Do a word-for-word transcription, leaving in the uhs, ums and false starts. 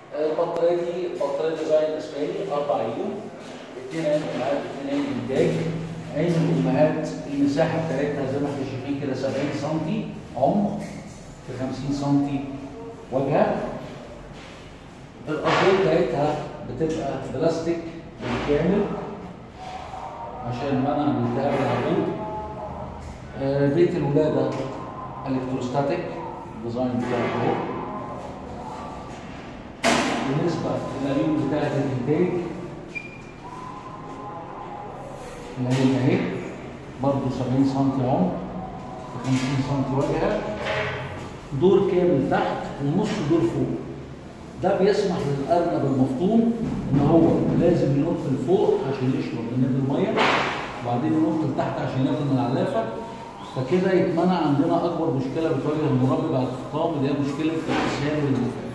البطاريه دي بطاريه ديزاين اسباني اربع عيون، اثنين عين امهات واثنين عين انتاج. عين الامهات المساحه بتاعتها زي ما احنا شايفين كده سبعين سم عمق في خمسين سم وجهها. الارضيه بتاعتها بتبقى بلاستيك بالكامل عشان منع الالتهاب العضوي. آه بيت الولاده الكتروستاتيك الديزاين بتاعه اهو. بالنسبه للعيون بتاعت الانتاج العين اهي برضه سبعين سم عمق في خمسين سم وجهها، دور كامل تحت ونص دور فوق. ده بيسمح للارنب المفطوم ان هو لازم ينط لفوق عشان يشرب من الميه، وبعدين ينط لتحت عشان ياكل من العلافه. فكده يتمنع عندنا اكبر مشكله بتواجه المربي بعد الفطام اللي هي مشكله الاسهال